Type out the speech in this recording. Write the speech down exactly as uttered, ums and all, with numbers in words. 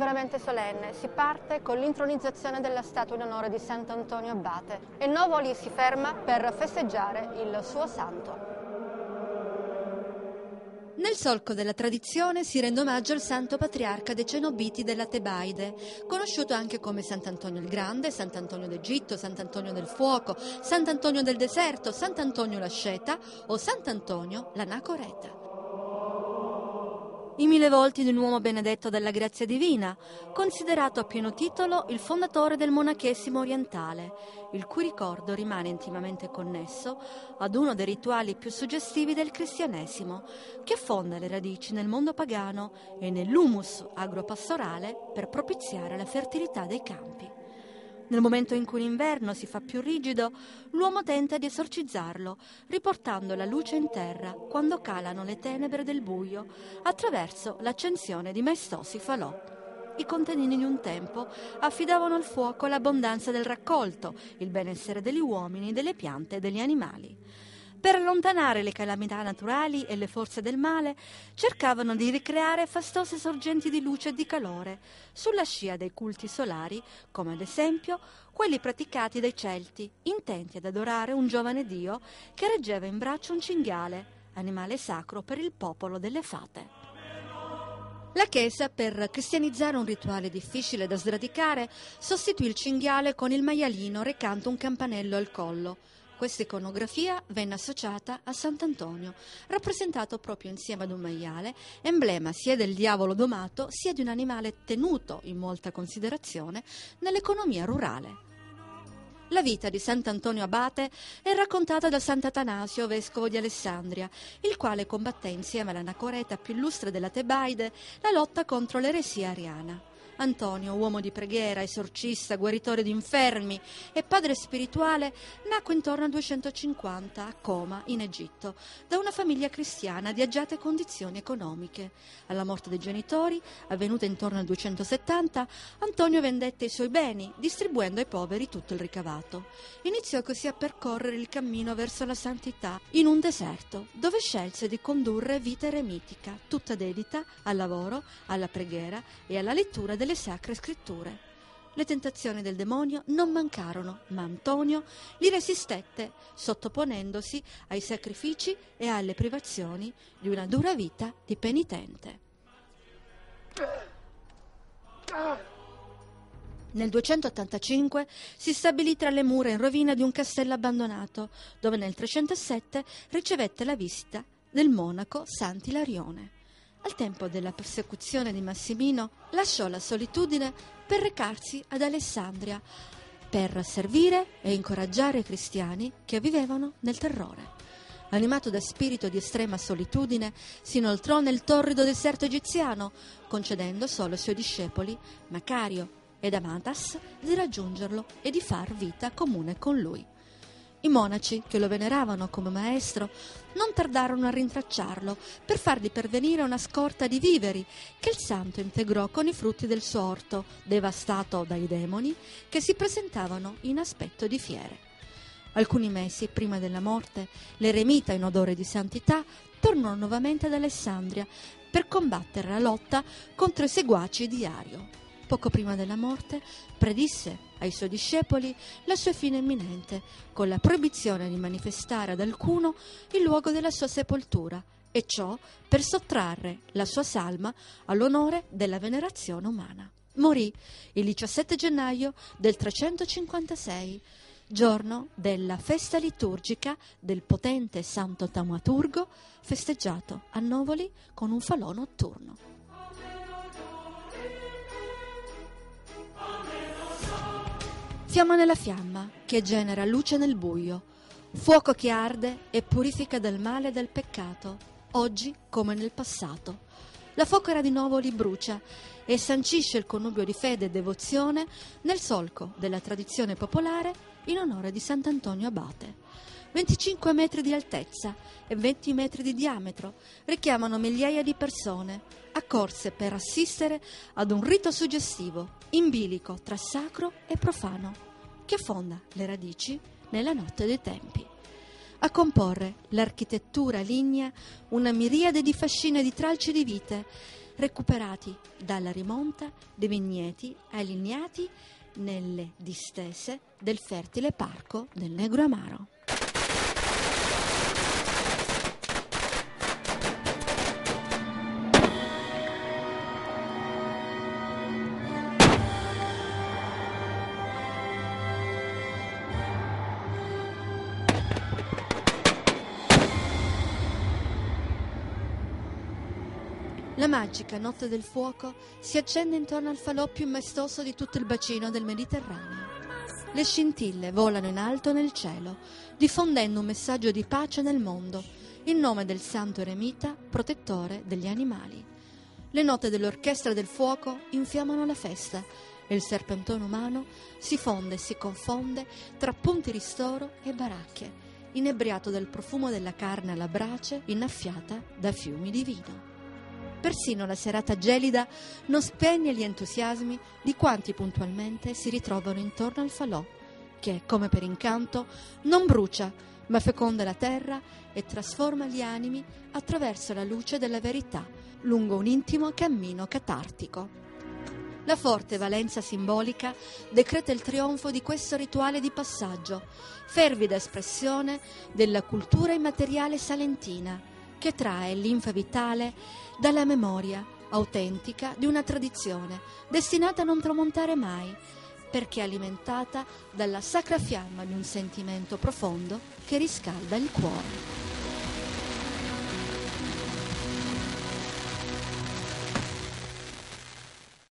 veramente solenne. Si parte con l'intronizzazione della statua in onore di Sant'Antonio Abate e Novoli si ferma per festeggiare il suo santo. Nel solco della tradizione si rende omaggio al santo patriarca dei Cenobiti della Tebaide, conosciuto anche come Sant'Antonio il Grande, Sant'Antonio d'Egitto, Sant'Antonio del Fuoco, Sant'Antonio del Deserto, Sant'Antonio l'Asceta o Sant'Antonio l'Anacoreta. I mille volti di un uomo benedetto dalla grazia divina, considerato a pieno titolo il fondatore del monachesimo orientale, il cui ricordo rimane intimamente connesso ad uno dei rituali più suggestivi del cristianesimo, che affonda le radici nel mondo pagano e nell'humus agropastorale per propiziare la fertilità dei campi. Nel momento in cui l'inverno si fa più rigido, l'uomo tenta di esorcizzarlo, riportando la luce in terra quando calano le tenebre del buio, attraverso l'accensione di maestosi falò. I contadini di un tempo affidavano al fuoco l'abbondanza del raccolto, il benessere degli uomini, delle piante e degli animali. Per allontanare le calamità naturali e le forze del male, cercavano di ricreare fastose sorgenti di luce e di calore, sulla scia dei culti solari, come ad esempio quelli praticati dai Celti, intenti ad adorare un giovane dio che reggeva in braccio un cinghiale, animale sacro per il popolo delle fate. La Chiesa, per cristianizzare un rituale difficile da sradicare, sostituì il cinghiale con il maialino recante un campanello al collo. Questa iconografia venne associata a Sant'Antonio, rappresentato proprio insieme ad un maiale, emblema sia del diavolo domato sia di un animale tenuto in molta considerazione nell'economia rurale. La vita di Sant'Antonio Abate è raccontata da Sant'Atanasio, vescovo di Alessandria, il quale combatté insieme all'anacoreta più illustre della Tebaide la lotta contro l'eresia ariana. Antonio, uomo di preghiera, esorcista, guaritore di infermi e padre spirituale, nacque intorno al duecentocinquanta a Coma, in Egitto, da una famiglia cristiana di agiate condizioni economiche. Alla morte dei genitori, avvenuta intorno al duecentosettanta, Antonio vendette i suoi beni, distribuendo ai poveri tutto il ricavato. Iniziò così a percorrere il cammino verso la santità in un deserto, dove scelse di condurre vita eremitica, tutta dedita al lavoro, alla preghiera e alla lettura delle sacre scritture. Le tentazioni del demonio non mancarono, ma Antonio li resistette, sottoponendosi ai sacrifici e alle privazioni di una dura vita di penitente. Nel duecentottantacinque si stabilì tra le mura in rovina di un castello abbandonato, dove nel trecentosette ricevette la visita del monaco Sant'Ilarione. Al tempo della persecuzione di Massimino lasciò la solitudine per recarsi ad Alessandria, per servire e incoraggiare i cristiani che vivevano nel terrore. Animato da spirito di estrema solitudine, si inoltrò nel torrido deserto egiziano, concedendo solo ai suoi discepoli, Macario ed Amatas, di raggiungerlo e di far vita comune con lui. I monaci, che lo veneravano come maestro, non tardarono a rintracciarlo per fargli pervenire una scorta di viveri che il santo integrò con i frutti del suo orto, devastato dai demoni che si presentavano in aspetto di fiere. Alcuni mesi prima della morte, l'eremita in odore di santità tornò nuovamente ad Alessandria per combattere la lotta contro i seguaci di Ario. Poco prima della morte predisse ai suoi discepoli la sua fine imminente, con la proibizione di manifestare ad alcuno il luogo della sua sepoltura, e ciò per sottrarre la sua salma all'onore della venerazione umana. Morì il diciassette gennaio del trecentocinquantasei, giorno della festa liturgica del potente santo taumaturgo, festeggiato a Novoli con un falò notturno. Fiamma nella fiamma, che genera luce nel buio, fuoco che arde e purifica dal male e dal peccato, oggi come nel passato. La focora di Novoli brucia e sancisce il connubio di fede e devozione nel solco della tradizione popolare in onore di Sant'Antonio Abate. venticinque metri di altezza e venti metri di diametro richiamano migliaia di persone, accorse per assistere ad un rito suggestivo, in bilico tra sacro e profano, che affonda le radici nella notte dei tempi. A comporre l'architettura lignea una miriade di fascine di tralci di vite, recuperati dalla rimonta dei vigneti allineati nelle distese del fertile parco del Negro Amaro. La magica notte del fuoco si accende intorno al falò più maestoso di tutto il bacino del Mediterraneo. Le scintille volano in alto nel cielo, diffondendo un messaggio di pace nel mondo, in nome del santo eremita, protettore degli animali. Le note dell'orchestra del fuoco infiammano la festa e il serpentone umano si fonde e si confonde tra punti ristoro e baracche, inebriato del profumo della carne alla brace innaffiata da fiumi di vino. Persino la serata gelida non spegne gli entusiasmi di quanti puntualmente si ritrovano intorno al falò, che, come per incanto, non brucia, ma feconda la terra e trasforma gli animi attraverso la luce della verità, lungo un intimo cammino catartico. La forte valenza simbolica decreta il trionfo di questo rituale di passaggio, fervida espressione della cultura immateriale salentina, che trae linfa vitale dalla memoria autentica di una tradizione destinata a non tramontare mai, perché alimentata dalla sacra fiamma di un sentimento profondo che riscalda il cuore.